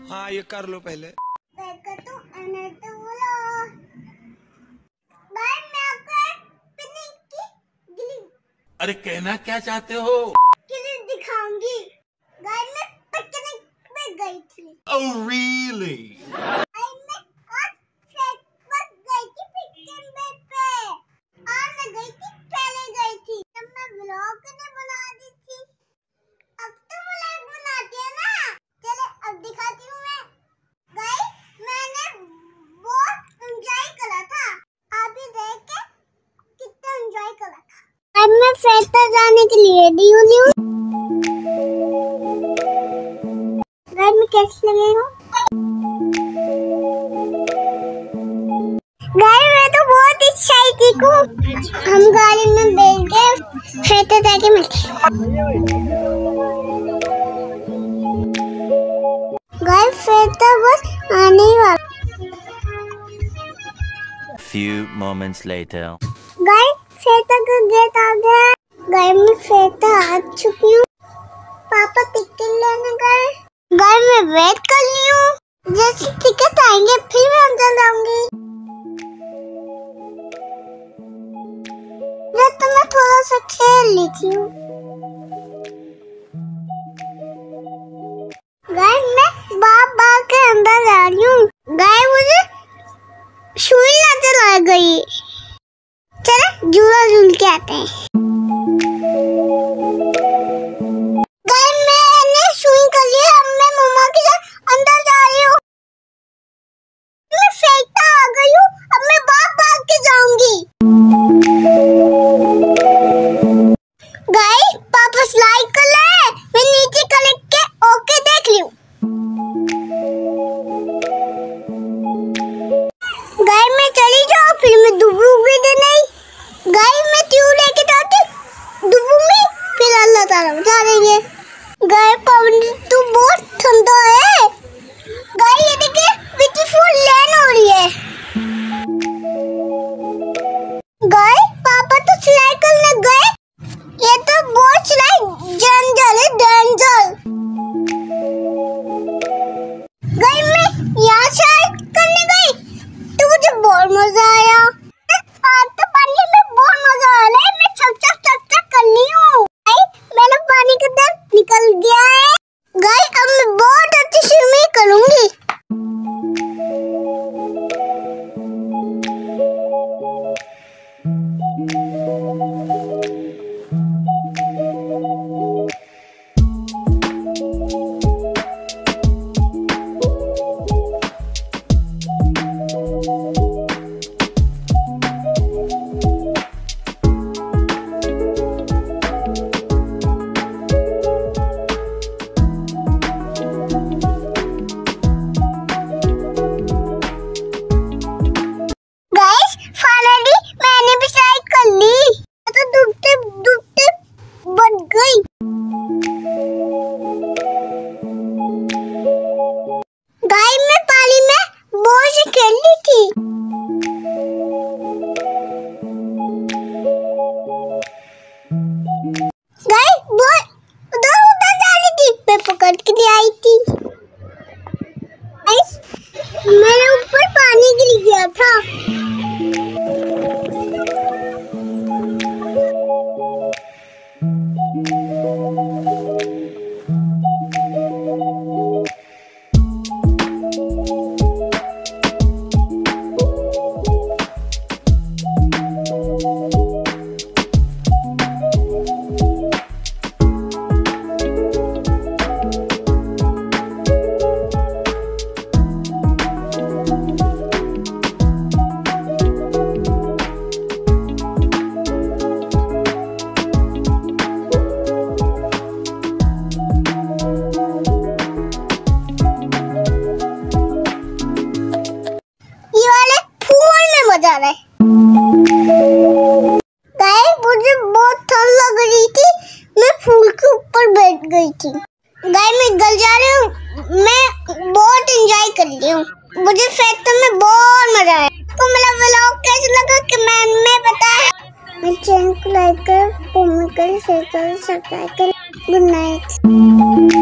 हाँ ये कर लो पहले। अरे कहना क्या चाहते हो? दिखाऊंगी। गाइस मैं पिकनिक पे गई थी। Oh really? मैं फेस्टा जाने के लिए रेडी हूँ। घर में कैसे लगेगा? गाइस मैं तो बहुत एक्साइटेड हूँ। हम गाड़ी में बैठ के फेस्टा जाके मिलते हैं। गाइस फेस्टा बस आने ही वाला। Few moments later. गाइस फेस्टा का गेट आ गया। गाइस मैं फेस्टा आ चुकी हूँ। पापा टिकट लेने गए। गाइस मैं वेट कर रही हूँ। जैसे टिकट आएंगे फिर मैं अंदर जाऊंगी। तो मैं थोड़ा सा खेल लेती हूँ। गाइस मैं बार के अंदर जा रही हूँ। गाइस मुझे सुई नजर आ गई। चलो झूला झूल के आते हैं। गाइस मैंने सुई कर लिया। अब मैं मम्मा के साथ अंदर जा रही हूँ। मैं फेंकता आ गई हूँ। अब मैं भाग के जाऊंगी। गाइस पापा स्लाइड कर ले। मैं नीचे कलेक्ट के ओके देख ली हूँ। गाइस मैं चली जाऊँ फिर मैं डूबूंगी नहीं। गाइस मैं ट्यूब लेके जाती डूबूंगी फिर अल्लाह ताला बचा देंगे। गाइस पानी तो बहुत ठंडा है। गाइस ये देखिए ब्यूटीफुल लैंड हो रही है। गाइस पापा तो स्लाइड करने गए। ये तो बहुत स्लाइड जंगल है डेंजर। गाइस मैं यहाँ स्लाइड करने गई तो मुझे बहुत मजा आया। आज तो पानी में बहुत मजा आ रहा है। मैं चक कर ली हूँ। मेरा पानी का दम निकल गया है। गाइस अब मैं बहुत अच्छी स्विमिंग करूंगी। पकड़ के ले आई थी। मेरे ऊपर पानी गिर गया था। मुझे बहुत ठंड लग रही थी। मैं फूल के ऊपर बैठ गई थी। गाइस मैं गल जा रही हूँ। मैं बहुत एंजॉय कर रही हूँ। मुझे फेस्टा में बहुत मजा आया। तो मेरा व्लॉग कैसा लगा कमेंट में बताएं। मेरे चैनल को लाइक कर, कमेंट कर, शेयर कर, सब्सक्राइब कर। Good night.